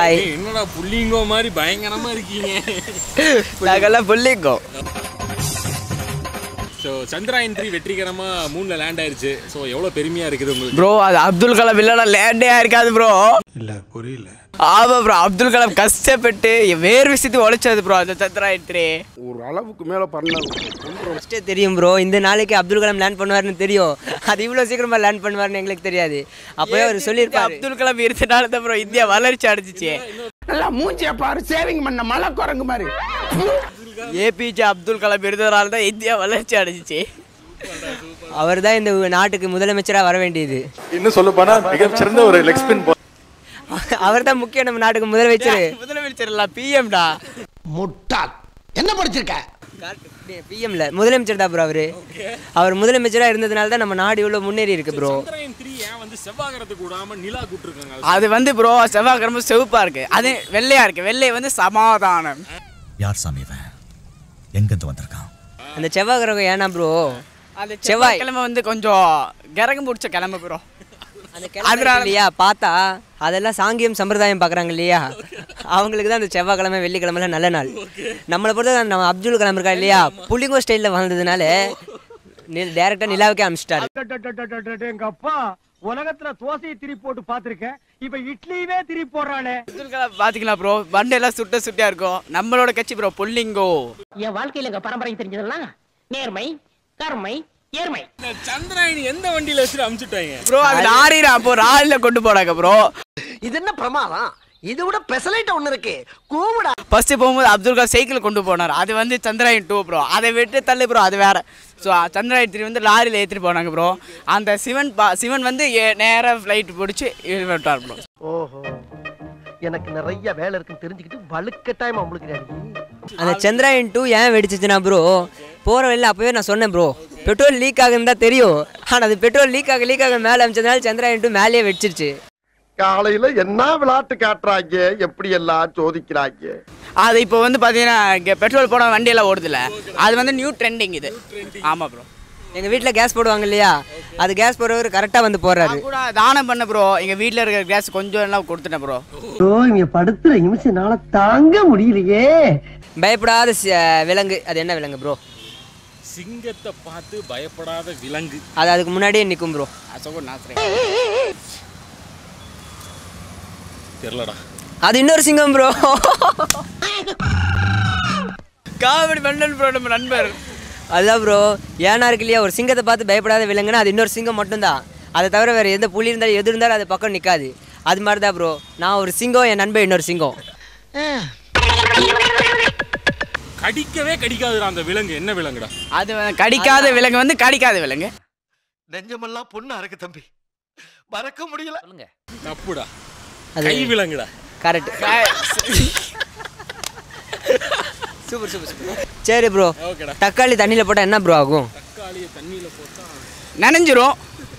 Hi. என்னடா புள்ளிங்கோ மாதிரி பயங்கரமா இருக்கீங்க. நாங்கெல்லாம் புள்ளிங்கோ. ஸோ சந்திராயன் 3 வெற்றிகரமா மூணில் லேண்ட் ஆயிருச்சு. ஸோ எவ்வளோ பெருமையா இருக்குது உங்களுக்கு? ப்ரோ அது அப்துல் கலாம் இல்லைனா லேண்டே இருக்காது ப்ரோ. இல்லை புரியல. ஆமா ப்ரோ, அப்துல் கலாம் கஷ்டப்பட்டு வேறு விஷயத்துக்கு உழைச்சது ப்ரோ அந்த சந்திராயன் 3. ஒரு அளவுக்கு மேலே பண்ணாங்க. ஃபஸ்ட்டே தெரியும் ப்ரோ, இந்த நாளைக்கு அப்துல் கலாம் லேண்ட் பண்ணுவார்னு தெரியும். அது இவ்வளோ சீக்கிரமா லேண்ட் பண்ணுவார்னு எங்களுக்கு தெரியாது. அப்போயே அவர் சொல்லியிருப்பாரு. அப்துல் கலாம் இருந்தனால தான் ப்ரோ இந்தியா வளர்ச்சி அடைஞ்சிச்சு. நல்லா மூஞ்சியை பாரு, சேவிங் பண்ண மலை குரங்கு மாதிரி. ஏபிஜே அப்துல் கலாம் இருந்ததுனால தான் இந்தியா வளர்ச்சி அடைஞ்சிச்சு. அவர் தான் இந்த நாட்டுக்கு முதலமைச்சராக வர வேண்டியது. இன்னும் சொல்ல போனா மிகச்சிறந்த ஒரு லெக் ஸ்பின். அவர் தான் முக்கியம் நம்ம நாட்டுக்கு முதலமைச்சர். முதலமைச்சர் இல்ல பிஎம்டா. முட்டாள். என்ன படிச்சிருக்க? பிஎம்ல முதலமைச்சர் தான் ப்ரோ. அவர் முதலமைச்சராக இருந்ததுனால தான் நம்ம நாடு இவ்வளோ முன்னேறி இருக்கு ப்ரோ. சந்திராயன் 3 ஏன் வந்து செவ்வாய்க்கிரத்துக்கு விடாம நிலா கூட்டிருக்காங்க? அது வந்து ப்ரோ செவ்வாய்க்கிழமை செவப்பா இருக்கு, அது வெள்ளையா இருக்கு. வெள்ளை வந்து சமாதானம். யார் சாமி இவன்? எங்கிருந்து வந்திருக்கான்? அந்த செவ்வாய் கிரகம் ஏன்னா ப்ரோ, அந்த செவ்வாய்க்கிழமை வந்து கொஞ்சம் கிரகம் பிடிச்ச கிழமை ப்ரோ. அந்த கிழமை இல்லையா பார்த்தா அதெல்லாம் சாங்கியம் சம்பிரதாயம் பார்க்குறாங்க இல்லையா, அவங்களுக்கு தான் அந்த செவ்வாய்க்கிழமை வெள்ளிக்கிழமைலாம் நல்ல நாள். நம்மளை பொறுத்த நம்ம அப்துல் கலாம் இருக்கா இல்லையா, புள்ளிங்கோ ஸ்டைலில் வாழ்ந்ததுனால டேரெக்டாக நிலாவுக்கே அனுப்பிச்சிட்டாரு. எங்க அப்பா உலகத்துல தோசையை திரி போட்டு பாத்திருக்கேன், இப்ப இட்லியவே திரி போடுறானே. அப்துல் கலாம் பாத்தீங்களா ப்ரோ, வண்டெல்லாம் சுட்டியா இருக்கும். நம்மளோட கட்சி ப்ரோ புள்ளிங்கோ. என் வாழ்க்கையில எங்க பரம்பரை தெரிஞ்சதெல்லாம் நேர்மை, கருமை, ஏர்மை. சந்திராயன் எந்த வண்டியில வச்சுட்டு அனுப்பிச்சுட்டாங்க ப்ரோ? அது லாரிரா, அப்போ ராலில கொண்டு போனாங்க ப்ரோ. இது என்ன பிரமாதம்? இது விட பெசலைட் ஒண்ணு இருக்கு, கூமுடா. ஃபர்ஸ்ட் போகும்போது அப்துல் கலாம் சைக்கிள் கொண்டு போனார், அது வந்து சந்திராயன் 2 ப்ரோ. அதை விட்டு தள்ளு ப்ரோ, அது வேற. ஸோ சந்திராயன் 3 வந்து லாரியில் ஏற்றிட்டு போனாங்க ப்ரோ. அந்த சிவன் வந்து நேராக ஃப்ளைட் பிடிச்சி விட்டார் ப்ரோ. ஓஹோ, எனக்கு நிறைய வேலை இருக்குன்னு தெரிஞ்சுக்கிட்டு வலுக்கட்டாயமா முழுக்கிறாரு. அந்த சந்திராயன் 2 ஏன் வெடிச்சிச்சுன்னா ப்ரோ, போகிற வழியில் அப்போவே நான் சொன்னேன் ப்ரோ, பெட்ரோல் லீக் ஆகுன்னு தான் தெரியும். ஆனால் அது பெட்ரோல் லீக் ஆக மேலே அமைச்சதுனால சந்திராயன் 2 மேலேயே வெடிச்சிருச்சு. காலையில என்ன விளையாட்டு காட்டுறாங்க, எப்படி எல்லாம் சோதிக்கிறாங்க. அது இப்போ வந்து பார்த்தீங்கன்னா இங்கே பெட்ரோல் போட வண்டியெல்லாம் ஓடுதில்ல, அது வந்து நியூ ட்ரெண்டிங் இது. ஆமாம் ப்ரோ. எங்கள் வீட்டில் கேஸ் போடுவாங்க இல்லையா, அது கேஸ் போடுறவர் கரெக்டாக வந்து போடுறாரு. கூட தானம் பண்ண ப்ரோ, எங்கள் வீட்டில் இருக்கிற கேஸ் கொஞ்சம் எல்லாம் கொடுத்துட்டேன் ப்ரோ. இங்க படுத்துற நிமிஷம்னால தாங்க முடியலையே. பயப்படாத விலங்கு, அது என்ன விலங்கு ப்ரோ? சிங்கத்தை பார்த்து பயப்படாத விலங்கு. அது அதுக்கு முன்னாடியே நிற்கும் ப்ரோ. தெரியலடா, அது இன்னொரு சிங்கம் ப்ரோ. காமெடி பண்ணல் ப்ரோ நம்ம நண்பர். அதுதான் ப்ரோ, ஏன்னா இருக்கு இல்லையா, ஒரு சிங்கத்தை பார்த்து பயப்படாத விலங்குன்னா அது இன்னொரு சிங்கம் மட்டும்தான். அதை தவிர வேறு எந்த புலி இருந்தாலும் எது இருந்தாலும் அது பக்கம் நிற்காது. அது மாதிரி தான் ப்ரோ, நான் ஒரு சிங்கம், என் நண்பன் இன்னொரு சிங்கம். கடிக்கவே கடிக்காதுடா அந்த விலங்கு. என்ன விலங்குடா அது? கடிக்காத விலங்கு வந்து கடிக்காத விலங்கு. நெஞ்சமெல்லாம் பொண்ணு அறக்கு தம்பி, மறக்க முடியல. தப்புடா, கை விலங்குடா. கரெக்ட். Super super super. சரி ப்ரோ, தக்காளி தண்ணியில் போட்டால் என்ன ப்ரோ ஆகும்? தக்காளியை தண்ணியில் போட்டா நனைஞ்சிரும்.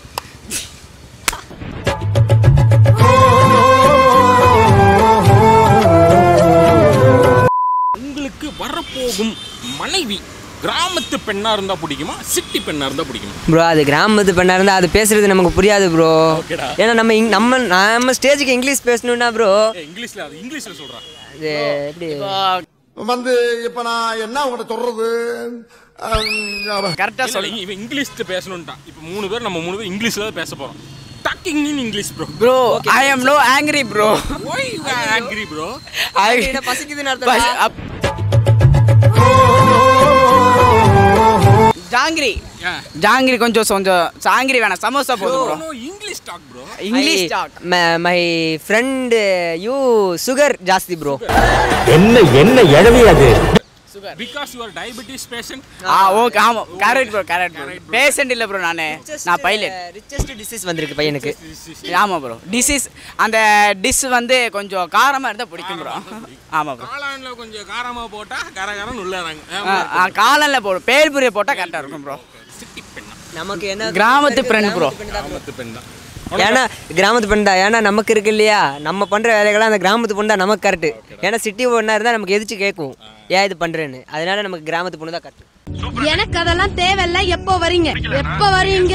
உங்களுக்கு வரப்போகும் மனைவி கிராமத்து பெண்ணா இருந்தா பிடிக்குமா, சிட்டி பெண்ணா இருந்தா பிடிக்குமா? ப்ரோ அது கிராமத்து பெண்ணா இருந்தால் அது பேசுறது நமக்கு புரியாது ப்ரோ. ஏன்னா நம்ம ஸ்டேஜுக்கு இங்கிலீஷ் பேசணும்னா ப்ரோ, இங்கிலீஷ்ல சொல்றான். அது எப்படி வந்து இப்ப நான் என்ன உங்கள்கிட்ட சொல்றது, கரெக்டா சொல்லி இவன் இங்கிலீஷ் பேசணும்ட்டான். இப்போ நம்ம மூணு பேர் இங்கிலீஷ்ல தான் பேச போறோம். Talking in English bro. Bro, okay, I am no angry bro. Why you are angry bro? பசிக்குதுன்னு அர்த்தம். ஜாங்கிரி கொஞ்சம் ஜாங்கிரி வேணாம், சமோசா போதும் bro. No English talk bro. English talk. My friend you sugar ஜாஸ்தி bro. என்ன எழவி அது? Because you are diabetes patient. Okay, ஆமா correct bro, correct bro. Patient இல்ல bro, நான் பைலட். richest disease வந்திருக்கு பையனுக்கு. ஆமா bro, டிசீஸ். அந்த டிஷ் வந்து கொஞ்சம் காரமா இருந்தா பிடிக்கும் bro. ஆமா bro. காளான்ல கொஞ்சம் காரமா போட்டா கரகரன்னு உள்ளறாங்க. காளான்ல போடு, பேல்புரிய போட்டா கரெக்டா இருக்கும் bro. சிட்டி பெண்ணா நமக்கு என்ன கிராமத்து பெண் bro. கிராமத்து பெண் தான். ஏன்னா கிராமத்து பெண் தான். ஏன்னா நமக்கு இருக்கு இல்லையா, நம்ம பண்ற வேலைகள்லாம் அந்த கிராமத்து பொண்ணு தான் நமக்கு கரெக்ட். ஏன்னா சிட்டி பொண்ணா இருந்தா நமக்கு எதிர்த்து கேட்கும், ஏன் இது பண்றேன்னு. அதனால நமக்கு கிராமத்து பொண்ணு தான் கரெக்ட். எனக்கு அதெல்லாம் தேவையில்ல. எப்போ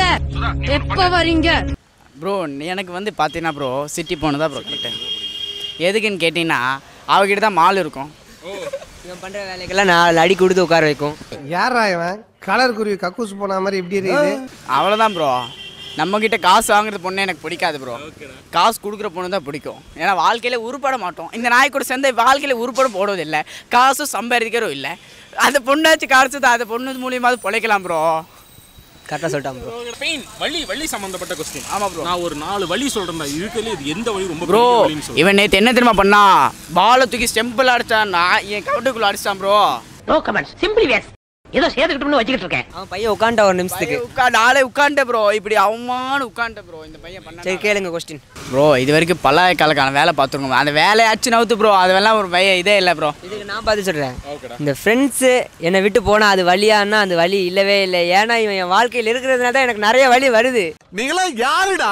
வரீங்க ப்ரோ? எனக்கு வந்து பாத்தீங்கன்னா ப்ரோ சிட்டி பொண்ணு தான் ப்ரோ கரெக்ட். எதுக்குன்னு கேட்டிங்கன்னா அவகிட்ட தான் மால் இருக்கும். இவன் பண்ணுற வேலைக்கெல்லாம் 4 அடி கொடுத்து உட்கார வைக்கும். யாரா இவன் கலர் குருவி கக்கூஸ் போன மாதிரி இப்படி இருக்குது? அவ்வளோதான் ப்ரோ. நம்மக்கிட்ட காசு வாங்குறது பொண்ணு எனக்கு பிடிக்காது ப்ரோ. காசு கொடுக்குற பொண்ணு தான் பிடிக்கும். ஏன்னா வாழ்க்கையில் உருப்பட மாட்டோம். இந்த நாய் கூட சேர்ந்து வாழ்க்கையில் உருப்பட போடுவதில்லை, காசும் சம்பாதிக்கிறதும் இல்லை. அந்த பொண்ணாச்சு காசு தான், அந்த பொண்ணு மூலியமாவது பிழைக்கலாம் ப்ரோ. கரெக்டாக சொல்லிட்டான் ப்ரோ. பெயின் வலி சம்மந்தப்பட்ட கொஸ்டின். ஆமாம் ப்ரோ. நான் ஒரு 4 வலி சொல்கிறேன். இதுக்குள்ளே இது எந்த வலி ரொம்ப ப்ரோ? வலின்னு சொல்லு. இவன் நேற்று என்ன தெரியுமா பண்ணா? பாலை தூக்கி ஸ்டெம்பிள் அடிச்சான்னா என் கவுண்டுக்குள்ளே அடிச்சான் bro. No comments, simply waste. ஏதோ சேர்த்துக்கிட்டோம்னு வச்சுக்கிட்டு இருக்கேன். அவன் பையன் உட்காண்டா ஒரு நிமிஷத்துக்கு. நாளே உட்காண்ட ப்ரோ. இப்படி அவமான உட்காண்ட ப்ரோ இந்த பையன் பண்ண. சரி கேளுங்க கொஸ்டின். ப்ரோ இது வரைக்கும் பல்லாய காலக்கான வேலை பார்த்துருக்கோம். அந்த வேலையாச்சு நவுத்து ப்ரோ. அதெல்லாம் ஒரு இதே இல்லை ப்ரோ. இதுக்கு நான் பார்த்து சொல்கிறேன். இந்த ஃப்ரெண்ட்ஸு என்னை விட்டு போனால் அது வலியானா அந்த வலி இல்லவே இல்லை. ஏன்னா இவன் என் வாழ்க்கையில் இருக்கிறதுனால தான் எனக்கு நிறைய வலி வருது. நீங்களாம் யாருடா?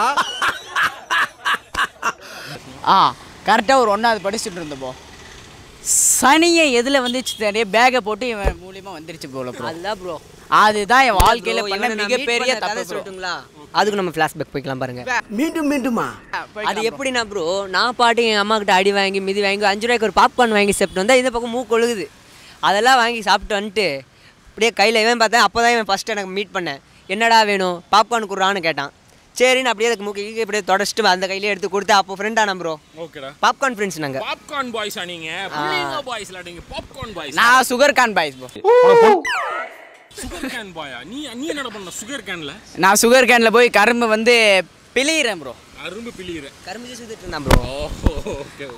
கரெக்டாக ஒரு 1வது படிச்சுட்டு இருந்தப்போ சனியை எதில் வந்துச்சு தெரிய பேக்கை போட்டு இவன் மூலியமாக வந்துருச்சு போல ப்ரோ. அதுதான் ப்ரோ. அதுதான் என் வாழ்க்கையில் பண்ண மிகப்பெரிய தப்பு சொல்லட்டுங்களா? அதுக்கு நம்ம ஃப்ளாஷ்பேக் போய்க்கலாம் பாருங்க. மீண்டுமா அது எப்படின்னா ப்ரோ, நான் பாட்டு என் அம்மா கிட்ட அடி வாங்கி மிதி வாங்கி 5 ரூபாய்க்கு ஒரு பாப்கார்ன் வாங்கி சாப்பிட்டு வந்தால் இந்த பக்கம் மூக்கு ஒழுகுது. அதெல்லாம் வாங்கி சாப்பிட்டு வந்துட்டு அப்படியே கையில் இவன் பார்த்தேன். அப்போ தான் இவன் ஃபஸ்ட்டு எனக்கு மீட் பண்ணேன். என்னடா வேணும்? பாப்கார்ன் குடுறான்னு கேட்டான். சரின்னு அப்படியே அதுக்கு மூக்கு இப்படியே தொடச்சிட்டு அந்த கையிலே எடுத்து கொடுத்து அப்போ ஃப்ரெண்டான ப்ரோ. ஓகேடா. பாப்கார்ன் ஃப்ரெண்ட்ஸ் நாங்கள். பாப்கார்ன் பாய்ஸா நீங்க? புள்ளிங்க பாய்ஸ்ல நீங்க பாப்கார்ன் பாய்ஸ். நான் sugar cane boys bro. Sugar cane பாயா? நீ என்னடா பண்ண சுகர் கேன்ல? நான் சுகர் கேனில் போய் கரும்பு வந்து பிழியிறேன் ப்ரோ. அரும்பு பிழியிற கரும்பு ஜூஸ் ஊத்திட்டு இருந்தான் ப்ரோ. ஓகே.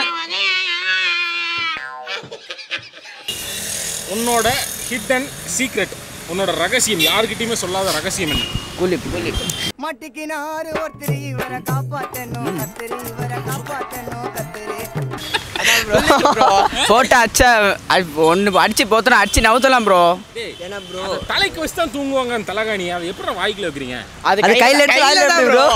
உன்னோட ஹிடன் சீக்ரெட், உன்னோட ரகசியம், யாருக்கிட்டயுமே சொல்லாத ரகசியம் என்ன? மட்டிக்கினாரு ஒருத்தரி இவரை காப்பாத்தணும் கத்திரி இவரை காப்பாத்தணும் கத்திரி. போட்டு அடிச்சா ஒன்று அடிச்சு போத்தனா அடிச்சு நவுத்தலாம் ப்ரோ. ஏன்னா ப்ரோ தலைக்கு வச்சு தான் தூங்குவாங்க அந்த தலகாணி. அதை எப்படி வாய்க்குள்ள வைக்கிறீங்க? அது கையில் எடுத்து வாயில வைப்பேன் ப்ரோ.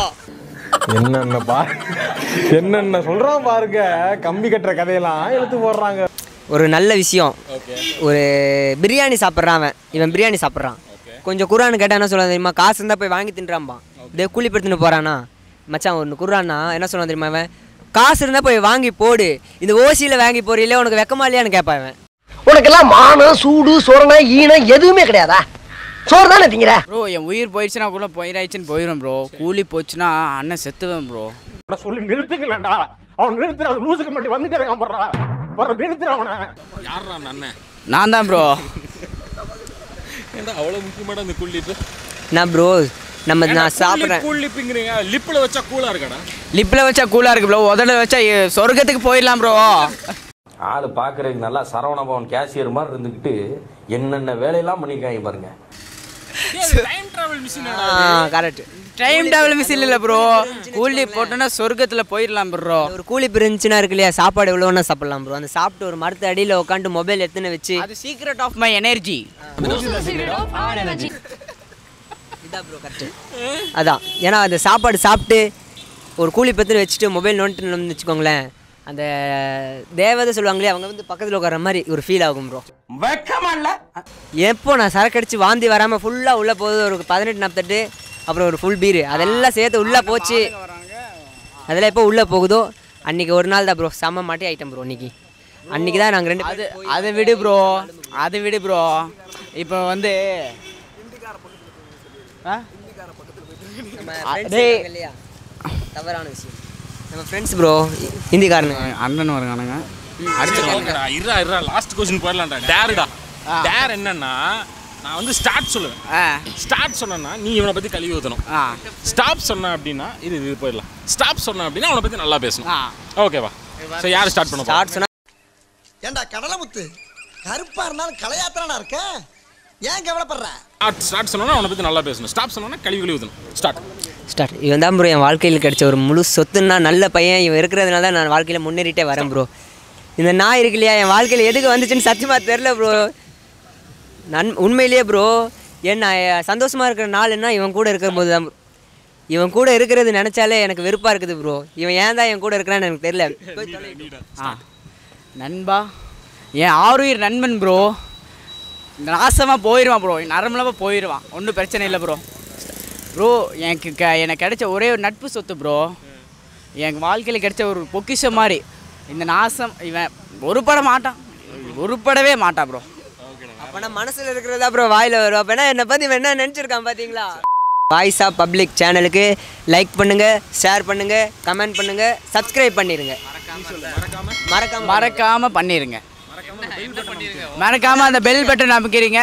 என்னென்ன சொல்றான் பாருங்க. கம்பி கட்டுற கதையெல்லாம் எடுத்து போடுறாங்க. ஒரு நல்ல விஷயம். ஒரு பிரியாணி சாப்பிட்றான் அவன். இவன் பிரியாணி சாப்பிட்றான். கொஞ்சம் குரான்னு கேட்டால் என்ன சொல்ல தெரியுமா? காசு இருந்தால் போய் வாங்கி தின்றான்பான். இதே கூலிப்படுத்துன்னு போகிறானா மச்சான் ஒன்று குரான்னா என்ன சொல்ல தெரியுமா? அவன் காசு இருந்தால் போய் வாங்கி போடு, இந்த ஓசியில் வாங்கி போறீங்களே உனக்கு வெக்கமா இல்லையான்னு கேட்பான் அவன். உனக்கெல்லாம் மானம் சூடு சொரணை ஈனம் எதுவுமே கிடையாதா? சோறு தானே திங்கிற ப்ரோ. என் உயிர் போயிடுச்சுன்னா கூட போயிடாச்சுன்னு போயிடும் ப்ரோ. கூலி போச்சுன்னா அண்ணன் செத்துவேன் ப்ரோ. சொல்லி நிறுத்துக்கலடா. அவன் நிறுத்துற லூசுக்கு மட்டும் வந்துட்டே இருக்கான் போடுறா. நிறுத்துற அவனை. யாரா அந்த அண்ணன்? நான் தான் ப்ரோ. ஏன்டா அவ்வளவு முக்கியமான அந்த கூலிப்பு? நான் ப்ரோ நான் சாப்பிட்றேன். கூலிப்புங்கிறீங்க, லிப்பில் வச்சா கூலா இருக்காடா? லிப்பில் வச்சா கூலாக இருக்கு ப்ரோ. உதட வச்சா சொர்க்கத்துக்கு போயிடலாம் ப்ரோ. ஆள் பார்க்குறதுக்கு நல்லா சரவண பவன் கேஷியர் மாதிரி இருந்துக்கிட்டு என்னென்ன வேலையெல்லாம் பண்ணியிருக்காங்க பாருங்க. Time travel machine. Correct. Time travel machine இல்லை ப்ரோ. கூலி போட்டோன்னா சொர்க்கத்தில் போயிடலாம் ப்ரோ. ஒரு கூலி பிரிஞ்சுன்னா இருக்கு இல்லையா, சாப்பாடு எவ்வளோன்னா சாப்பிடலாம் ப்ரோ. அந்த சாப்பிட்டு ஒரு மரத்து அடியில் உட்காந்து மொபைல் எடுத்துன்னு வச்சு அது சீக்ரெட் ஆஃப் மை எனர்ஜி. இதான் ப்ரோ கரெக்டு. அதான் ஏன்னா அந்த சாப்பாடு சாப்பிட்டு ஒரு கூலி பத்திரம் வச்சுட்டு மொபைல் நோண்டுன்னு வச்சுக்கோங்களேன், அந்த தேவதை சொல்லுவாங்களே அவங்க வந்து பக்கத்தில் உட்கார மாதிரி ஒரு ஃபீல் ஆகும் ப்ரோ. எப்போ நான் சரக்கு அடிச்சு வாந்தி வராமல் ஃபுல்லாக உள்ளே போகுது ஒரு 18-48, அப்புறம் ஒரு ஃபுல் பீரு அதெல்லாம் சேர்த்து உள்ளே போச்சு. அதெல்லாம் எப்போ உள்ளே போகுதோ அன்றைக்கி ஒரு நாள் தான் ப்ரோ செம்ம மாட்டி ஐட்டம் ப்ரோ. அன்றைக்கி தான் நாங்கள் 2 அதை விடு ப்ரோ. இப்போ வந்து இல்லையா தவறான விஷயம். நம்ம ஃப்ரெண்ட்ஸ் ப்ரோ ஹிந்திக்காரனுங்க அண்ணன் வருவானுங்க. இருடா லாஸ்ட் क्वेश्चन போயிடலாம்டா. டேர்டா. டேர் என்னன்னா நான் வந்து ஸ்டார்ட் சொல்லுவேன். ஸ்டார்ட் சொன்னா நீ இவனை பத்தி கழுவி ஊத்தணும். ஸ்டாப் சொன்ன அப்படின்னா இது போயிடலாம். ஸ்டாப் சொன்ன அப்படின்னா அவனை பத்தி நல்லா பேசணும். ஓகேவா? சோ யார் ஸ்டார்ட் பண்ணுவா? ஸ்டார்ட் சொன்னா ஏண்டா கடலமுத்து கருப்பா இருந்தாலும் கலையாத்திரனா இருக்க, ஏன் கவலைப்படுற? ஸ்டார்ட் சொன்னா அவனை பத்தி நல்லா பேசணும். ஸ்டாப் சொன்னா கழுவி ஊத்தணும். ஸ்டார்ட். இவன் தான் ப்ரோ என் வாழ்க்கையில் கிடைச்ச ஒரு முழு சொத்துன்னா நல்ல பையன். இவன் இருக்கிறதுனால தான் நான் வாழ்க்கையில் முன்னேறிட்டே வரேன் ப்ரோ. இந்த நாய் இருக்கு இல்லையா என் வாழ்க்கையில் எதுக்கு வந்துச்சுன்னு சத்தியமாக தெரில ப்ரோ. உண்மையிலேயே ப்ரோ என்ன சந்தோஷமாக இருக்கிற நாள்னா இவன் கூட இருக்கும்போது தான். இவன் கூட இருக்கிறது நினச்சாலே எனக்கு வெறுப்பாக இருக்குது ப்ரோ. இவன் ஏன் தான் என் கூட இருக்கிறான்னு எனக்கு தெரியல. நண்பா என் ஆறுயிர் நண்பன் ப்ரோ. நாசமாக போயிடுவான் ப்ரோ. நரம்பலாக போயிடுவான். ஒன்றும் பிரச்சனை இல்லை ப்ரோ. எனக்கு கிடைச்ச ஒரே ஒரு நட்பு சொத்து ப்ரோ. என் வாழ்க்கையில் கிடைச்ச ஒரு பொக்கிஷம் மாதிரி. இந்த நாசம் இவன் உருப்பட மாட்டான் ப்ரோ. அப்போனா மனசில் இருக்கிறதா ப்ரோ வாயில் வரும். அப்போனா என்னை பற்றி என்ன நினச்சிருக்கான் பார்த்தீங்களா? வாய்ஸ் ஆஃப் பப்ளிக் சேனலுக்கு லைக் பண்ணுங்கள், ஷேர் பண்ணுங்கள், கமெண்ட் பண்ணுங்கள், சப்ஸ்கிரைப் பண்ணிடுங்க. மறக்காமல் பண்ணிடுங்க. மறக்காமல் அந்த பெல் பட்டன் அமைக்கிறீங்க.